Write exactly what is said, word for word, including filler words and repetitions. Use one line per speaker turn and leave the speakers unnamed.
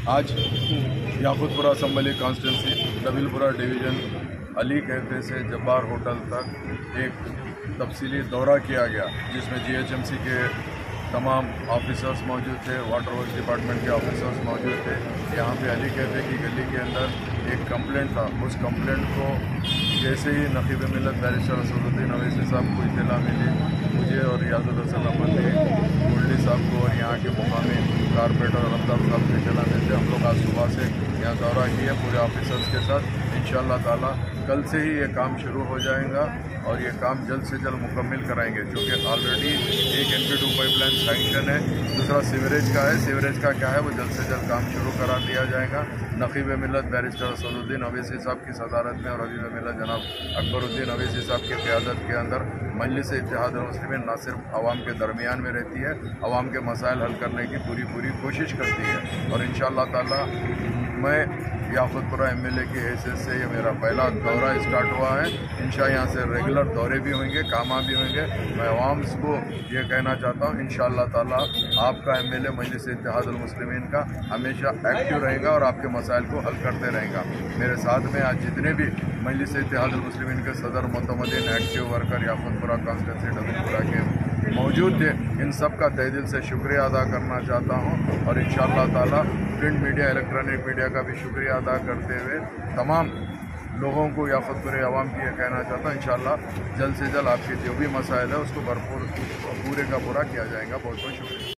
आज Yakutpura assembly constituency Dabeerpura division Ali cafe से Jabbar hotel तक एक तफसीली दौरा किया गया, जिसमें जी एच एम सी के तमाम ऑफिसर्स मौजूद थे, वाटर वर्क्स डिपार्टमेंट के ऑफिसर्स मौजूद थे। यहाँ पे अली कैफे की गली के अंदर एक कंप्लेंट था। उस कंप्लेंट को जैसे ही नकीब मिलत बैरिस्टर असदुद्दीन अवैसी साहब को इत्तला मिली, मुझे और रियाजुल हसन अहमद गोल्डी साहब को और यहाँ के मुकामी कारपोरेटर अल्ताफ साहब को इत्तला मिलते हम लोग आज सुबह से यहाँ दौरा किया पूरे ऑफिसर्स के साथ। इंशाअल्लाह ताला कल से ही ये काम शुरू हो जाएगा और ये काम जल्द से जल्द मुकम्मल कराएंगे, जो कि ऑलरेडी एक N P two pipeline sanction है, दूसरा सीवरेज का है। सीवरेज का क्या है वो जल्द से जल्द काम शुरू करा दिया जाएगा। नकीब मिलत बैरिस्टर असदुद्दीन अवैसी साहब की सदारत में और अजीज़ मिलत जनाब अकबरुद्दीन अवैसी साहब की क़यादत के अंदर मजलिस इत्तेहाद मुस्लिमीन न सिर्फ आवाम के दरमियान में रहती है, आवाम के मसाइल हल करने की पूरी पूरी कोशिश करती है। और इंशाअल्लाह ताला मैं याकूतपुरा एम एल ए की हैसियत से ये मेरा पहला दौरा स्टार्ट हुआ है। इंशाअल्लाह यहाँ से रेगुलर दौरे भी होंगे, कामा भी होंगे। मैं आवाम को ये कहना चाहता हूँ इंशाअल्लाह ताला आपका एम एल ए मजलिस इत्तेहाद मुस्लिमीन का हमेशा एक्टिव रहेगा और आपके मसाइल को हल करते रहेगा। मेरे साथ में आज जितने भी मजलिस इत्तेहाद मुस्लिमीन के सदर मुतमदीन active worker Yakutpura constituency Dabeerpura के मौजूद थे, इन सब का तहे दिल से शुक्रिया अदा करना चाहता हूँ। और इंशाअल्लाह ताला प्रिंट मीडिया, इलेक्ट्रॉनिक मीडिया का भी शुक्रिया अदा करते हुए तमाम लोगों को याकूतपुरा अवाम की ये कहना चाहता हूँ इंशाअल्लाह जल्द से जल्द आपके जो भी मसाइल है उसको भरपूर पूरे का पूरा किया जाएगा। बहुत बहुत शुक्रिया।